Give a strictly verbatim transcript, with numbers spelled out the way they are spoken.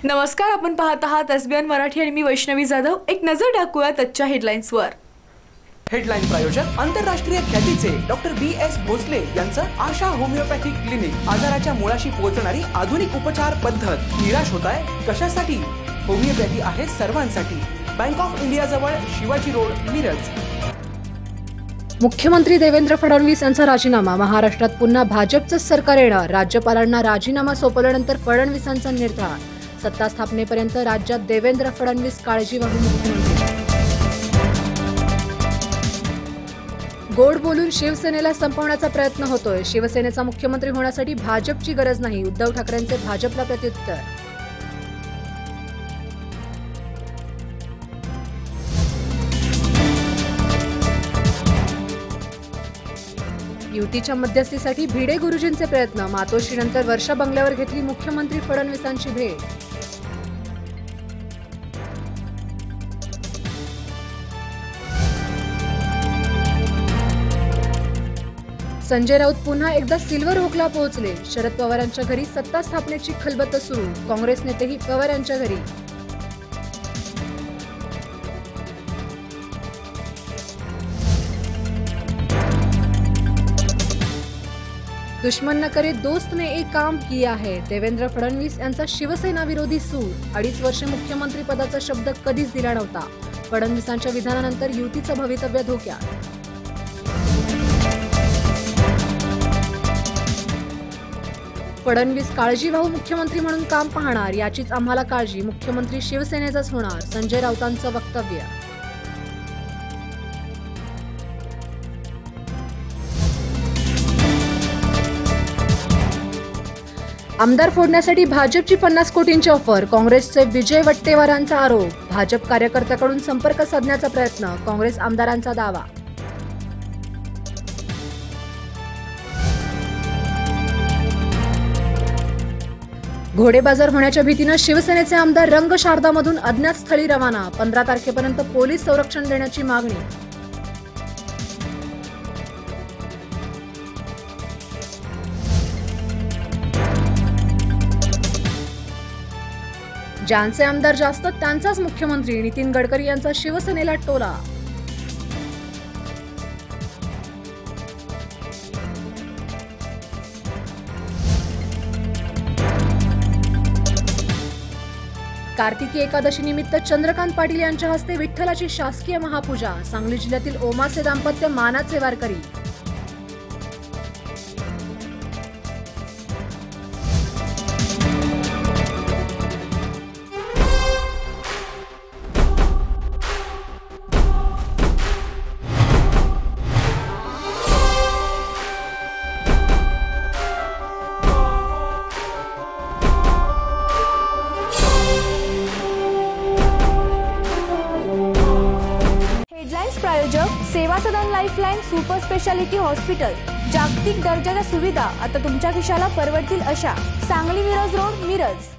नमस्कार, आपण पाहत आहात एसबीएन मराठी आणि मी वैष्णवी जाधव। एक नजर टाकूया आजच्या हेडलाईन्सवर। हेडलाईन प्रायोजक आंतरराष्ट्रीय ख्यातीचे डॉक्टर बी एस भोसले यांचं आशा होमिओपॅथिक क्लिनिक। आजाराच्या मुळाशी पोहोचणारी आधुनिक उपचार पद्धत। निराश होताय कशासाठी? होमिओपॅथी आहे सर्वांसाठी। बँक ऑफ इंडिया जवळ शिवाजी रोड, मिरज। मुख्यमंत्री देवेंद्र फडणवीस यांचा राजीनामा। महाराष्ट्रात पुन्हा भाजपचं सरकार येणार। राज्यपालांना राजीनामा सोपवल्यानंतर फडणवीसांचा निर्धार। सत्ता स्थापनेपर्यंत राज्यात देवेंद्र फडणवीस काळजीवाहू मुख्यमंत्री। गोड बोलून शिवसेनेला संपवण्याचा प्रयत्न होतोय। शिवसेनेचा मुख्यमंत्री होण्यासाठी भाजपची गरज नाही। उद्धव ठाकरेंचे भाजपला प्रत्युत्तर। युतीच्या मध्यस्थीसाठी भिडे गुरुजींचे प्रयत्न। मातोश्रीनंतर वर्षा बंगल्यावर घेतली मुख्यमंत्री फडणवीसांची भेट। संजय राऊत पुन्हा एकदा सिल्वर ओकला पोहोचले। शरद पवारांच्या घरी सत्ता स्थापनेची खलबत सुरू। काँग्रेस नेतेही पवार यांच्या घरी। दुश्मन न करे दोस्त ने एक काम किया है। देवेंद्र फडणवीस यांचा शिवसेना विरोधी सूर। अडीच वर्ष मुख्यमंत्री पदाचा शब्द कधीच दिला नव्हता। फडणवीसांच्या विधानानंतर युतीचं भवितव्य धोक्यात। फडणवीस काळजीवाहू मुख्यमंत्री म्हणून काम पाहणार, याचीच आम्हाला काळजी। मुख्यमंत्री शिवसेनेचाच होणार, संजय राऊतांचं वक्तव्य। आमदार फोडण्यासाठी भाजपची पन्नास कोटींची ऑफर। काँग्रेसचे विजय वट्टेवारांचा आरोप। भाजप कार्यकर्त्याकडून संपर्क साधण्याचा प्रयत्न। काँग्रेस आमदारांचा दावा। घोडेबाजार होण्याच्या भीतीनं शिवसेनेचे आमदार रंग शारदामधून अज्ञात स्थळी रवाना। पंधरा तारखेपर्यंत पोलीस संरक्षण देण्याची मागणी। ज्यांचे आमदार जास्त त्यांचाच मुख्यमंत्री। नितीन गडकरी यांचा शिवसेनेला टोला। कार्तिकी एकादशी निमित्त चंद्रकांत पाटील यांच्या हस्ते विठ्ठलाची शासकीय महापूजा। सांगली जिल्ह्यातील ओमाचे दाम्पत्य मानाचे वारकरी। प्रायोजक Seva Sadan lifeline super speciality hospital. जागतिक दर्जाच्या सुविधा आता तुमच्या खिशाला परवडतील अशा। सांगली मिरज रोड, मिरज।